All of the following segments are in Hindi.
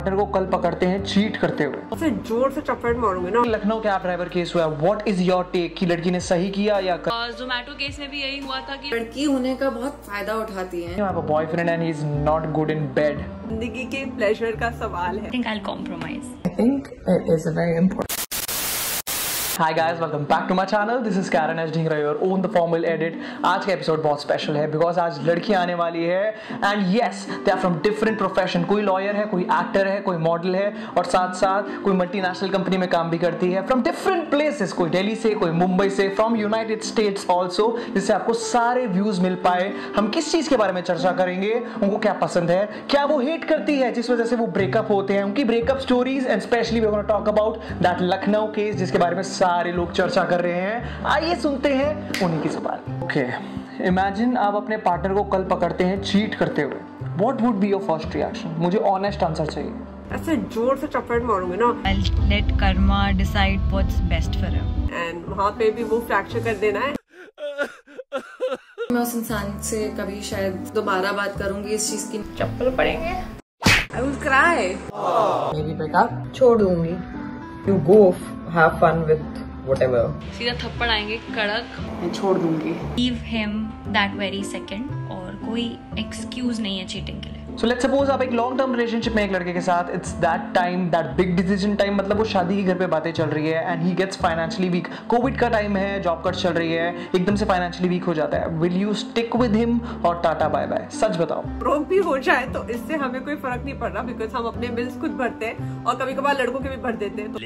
को कल पकड़ते हैं चीट करते हुए, फिर जोर से चपेट मारूंगे ना। लखनऊ कैब ड्राइवर केस हुआ, व्हाट इज योर टेक कि लड़की ने सही किया या जोमेटो केस में भी यही हुआ था कि लड़की होने का बहुत फायदा उठाती है। you have a boyfriend and he is not good in bed. जिंदगी के प्लेजर का सवाल है। I think I'll compromise. I think it is a very important. Hi guys, welcome back to my channel. This is Karen S. Dhingra here on the formal edit. आज का एपिसोड बहुत स्पेशल है बिकॉज आज लड़की आने वाली है and yes they are from different profession. कोई लॉयर है, कोई एक्टर है, कोई मॉडल है और साथ साथ कोई मल्टीनेशनल कंपनी में काम भी करती है। फ्रॉम डिफरेंट प्लेसेस, कोई दिल्ली से, कोई मुंबई से, फ्रॉम यूनाइटेड स्टेट्स ऑल्सो, जिससे आपको सारे व्यूज मिल पाए। हम किस चीज के बारे में चर्चा करेंगे, उनको क्या पसंद है, क्या वो हेट करती है जिस वजह से वो ब्रेकअप होते हैं, उनकी breakup stories and specially we gonna talk about that Lucknow case जिसके बारे में सारे लोग चर्चा कर रहे हैं। आइए सुनते हैं उन्हीं की जुबान। ओके, इमेजिन आप अपने पार्टनर को कल पकड़ते हैं चीट करते हुए, what would be your first reaction? मुझे ऑनेस्ट आंसर चाहिए। ऐसे जोर से चपेट मारूंगे ना। I'll let karma decide what's best for him. And वहाँ पे भी वो फ्रैक्चर कर देना है। मैं उस इंसान से कभी शायद दोबारा बात करूंगी इस चीज की। चप्पल पड़ेंगे। I will cry. Maybe break up. छोड़ दूंगी. You go have fun with whatever. सीधा थप्पड़ आएंगे कड़क। मैं छोड़ दूंगी. Leave him that very second और कोई एक्सक्यूज नहीं है चीटिंग के लिए। So let's suppose आप एक लॉन्ग टर्म रिलेशनशिप में एक लड़के के साथ, it's that time, that big decision time, मतलब वो शादी के घर पे बातें चल रही है and he gets financially weak. Covid का टाइम है, जॉब कट चल रही है, एकदम से फाइनेंशियली वीक हो जाता है। Will you stick with him और टाटा बाय बाय? सच बताओ। ब्रोक भी हो जाए तो इससे हमें कोई फर्क नहीं पड़ रहा बिकॉज हम अपने बिल्स खुद भरते हैं और कभी कभार लड़कों के भी भर देते हैं।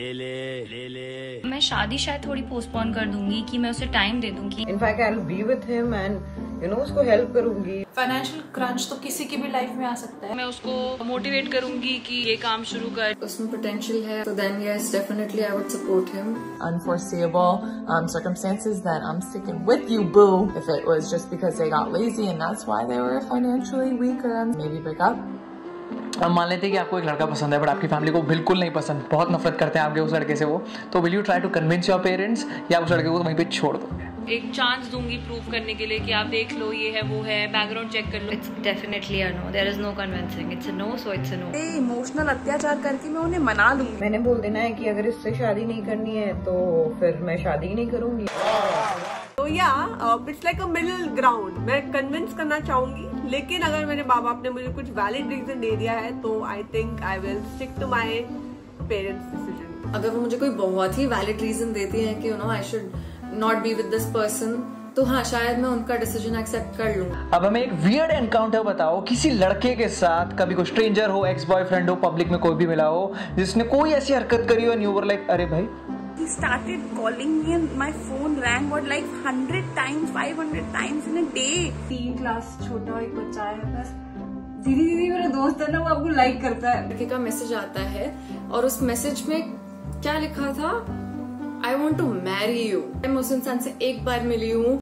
तो मैं शादी शायद थोड़ी पोस्टपोन कर दूंगी कि मैं उसे टाइम दे दूंगी। In fact, I'll be with him and उसको हेल्प करूंगी. फाइनेंशियल क्रंच तो किसी की भी लाइफ में आ सकता है। मैं उसको मोटिवेट करूंगी कि ये काम शुरू कर। उसमें पोटेंशियल है तो then yes definitely I would support him. Unforeseeable circumstances, then I'm sticking with you, boo. If it was just because they got lazy and that's why they were financially weaker, maybe break up. अब मान लेते हैं कि आपको एक लड़का पसंद है बट आपकी फैमिली को बिल्कुल नहीं पसंद, बहुत नफरत करते हैं आपके उस लड़के से वो, तो will you try to convince your parents या उस लड़के को वहीं पे छोड़ दोगे? एक चांस दूंगी प्रूव करने के लिए कि आप देख लो ये है वो है, बैकग्राउंड चेक कर लो। It's definitely a no, there is no convincing, it's a no, so it's a no. Emotional अत्याचार करके मैं उन्हें मना लूंगी। मैंने बोल देना है कि अगर इससे शादी नहीं करनी है तो फिर मैं शादी ही नहीं करूंगी। तो yeah it's like a middle ground. मैं कन्विंस करना चाहूंगी लेकिन अगर मेरे माँ बाप ने मुझे कुछ वैलिड रीजन दे दिया है तो I think I will stick to my parents decision. अगर वो मुझे कोई बहुत ही वैलिड रीजन देती है कि I should not be with this person तो हाँ शायद मैं उनका डिसीजन एक्सेप्ट कर लूँ। अब हमें एक वियर्ड एनकाउंटर बताओ किसी लड़के के साथ, कभी कोई स्ट्रेंजर हो, एक्स बॉयफ्रेंड हो, पब्लिक में कोई भी मिला हो, जिसने कोई ऐसी हरकत करी हो एंड यू वर लाइक अरे भाई। He started calling me and my phone rang what like 100 times, 500 times in a day. 3 class छोटा एक बच्चा है बस। दीदी मेरा दोस्त है ना, वो आपको लाइक करता है। लड़के का मैसेज आता है और उस मैसेज में क्या लिखा था? I want to marry you. मैं उस इंसान से एक बार मिली हूँ।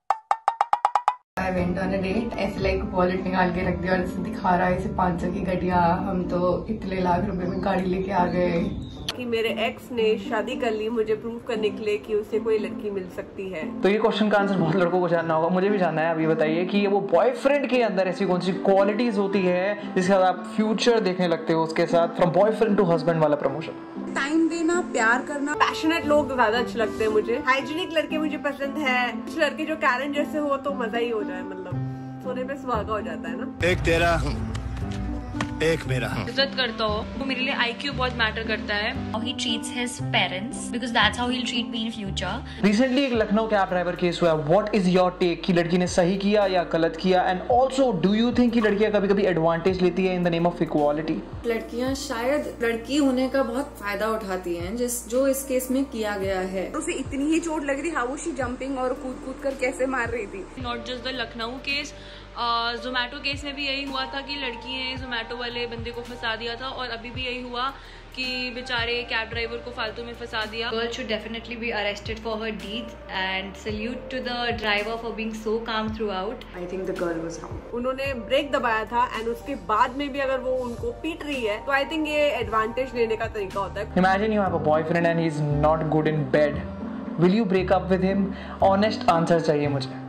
I went on a date. ऐसे लाइक वॉलेट निकाल के रख दिया और इसे दिखा रहा है इसे 500 की घटिया, हम तो इतने लाख रुपए में गाड़ी लेके आ गए। कि मेरे एक्स ने शादी कर ली मुझे प्रूव करने के लिए कि उसे कोई लड़की मिल सकती है। तो ये क्वेश्चन का आंसर बहुत लड़कों को जानना होगा, मुझे भी जानना है। अभी बताइए कि ये वो बॉयफ्रेंड के अंदर ऐसी कौन सी क्वालिटीज होती है जिसके साथ आप फ्यूचर देखने लगते हो उसके साथ, फ्रॉम बॉयफ्रेंड टू हस्बैंड वाला प्रमोशन। टाइम देना, प्यार करना, पैशनेट लोग ज्यादा अच्छे लगते हैं मुझे। हाइजीनिक लड़के मुझे पसंद है। कुछ लड़के जो कैरन जैसे हो तो मजा ही हो जाए, मतलब सोने पे सुहागा हो जाता है ना। एक तेरा एक मेरा। इज्जत करता हो वो मेरे लिए IQ बहुत मैटर करता है। How he treats his parents because that's how he'll treat me in future. Recently एक लखनऊ कैब ड्राइवर केस हुआ, व्हाट इज योर टेक कि लड़की ने सही किया या गलत किया and also do you think कि लड़कियां कभी कभी एडवांटेज लेती है in the name of equality? लड़कियां शायद लड़की होने का बहुत फायदा उठाती हैं जो इस केस में किया गया है। उसे इतनी ही चोट लग रही, हाउ वाज शी जंपिंग और कूद कूद कर कैसे मार रही थी। Not just the Lucknow case, Zomato case में भी यही हुआ था कि लड़की ने जोमेटो वाले बंदे को फंसा दिया था और अभी भी यही हुआ कि बेचारे कैब ड्राइवर को फालतू में फंसा दिया। Girl should definitely be arrested for her deeds and salute to the driver for being so calm throughout. I think the girl was wrong. उन्होंने ब्रेक दबाया था एंड उसके बाद में भी अगर वो उनको पीट रही है तो आई थिंक ये एडवांटेज लेने का तरीका होता है। Imagine you have a boyfriend and he is not good in bed, will you break up with him? Honest answer चाहिए मुझे।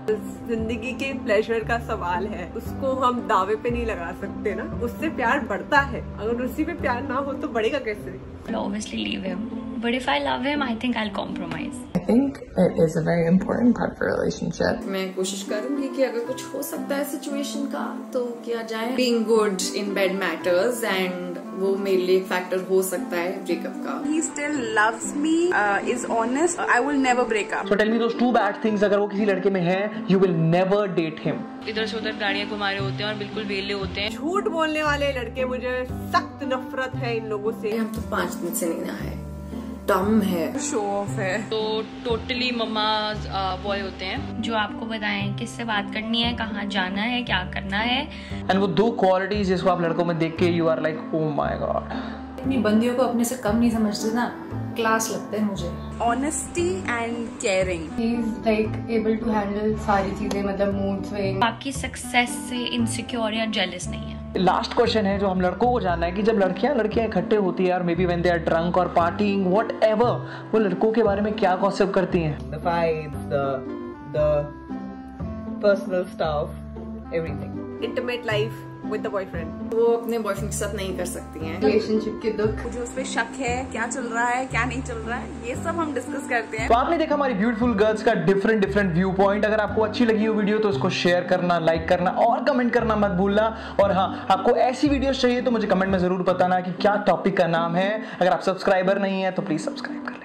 जिंदगी के प्लेजर का सवाल है, उसको हम दावे पे नहीं लगा सकते ना। उससे प्यार बढ़ता है, अगर उसी पे प्यार ना हो तो बढ़ेगा कैसे? I'll obviously leave him, but if I love him, I think I'll compromise. I think it is a very important part of a relationship. मैं कोशिश करूंगी कि अगर कुछ हो सकता है सिचुएशन का तो किया जाए। Being good in bed matters and वो मेरे लिए एक फैक्टर हो सकता है ब्रेकअप का। He still loves me, is honest. I will never break up. So tell me those two bad things अगर वो किसी लड़के में है, you will never date him. इधर से उधर गाड़ियाँ घुमा रहे होते हैं और बिल्कुल वेले होते हैं। झूठ बोलने वाले लड़के, मुझे सख्त नफरत है इन लोगों से। हम तो 5 दिन से नहीं नहाए, डम है, शो ऑफ है। तो टोटली मम्मा बॉय होते हैं जो आपको बताएं किससे बात करनी है, कहाँ जाना है, क्या करना है। And वो 2 क्वालिटीज जिसको आप लड़कों में देख के you are like oh my god. अपनी बंदियों को अपने से कम नहीं समझते ना, क्लास लगता है मुझे। Honesty and caring. He is like able to handle सारी चीजें, मतलब मूड स्विंग। आपकी सक्सेस से इनसिक्योर या जेलस नहीं है। लास्ट क्वेश्चन है जो हम लड़कों को जानना है कि जब लड़कियां इकट्ठे होती है और maybe when they are drunk और पार्टिंग व्हाटएवर, वो लड़कों के बारे में क्या गॉसिप करती हैं? The vibes, the personal stuff, everything. Intimate life with the boyfriend. वो अपने बॉयफ्रेंड के साथ नहीं कर सकती हैं। रिलेशनशिप के दुख, मुझे उस पर शक है, क्या चल रहा है, क्या नहीं चल रहा है, ये सब हम डिस्कस करते हैं। तो आपने देखा हमारी ब्यूटीफुल गर्ल्स का डिफरेंट व्यू पॉइंट। अगर आपको अच्छी लगी वो वीडियो तो उसको शेयर करना, लाइक करना और कमेंट करना मत भूलना। और हाँ, आपको ऐसी वीडियोस चाहिए तो मुझे कमेंट में जरूर बताना कि क्या टॉपिक का नाम है। अगर आप सब्सक्राइबर नहीं है तो प्लीज सब्सक्राइब कर लें।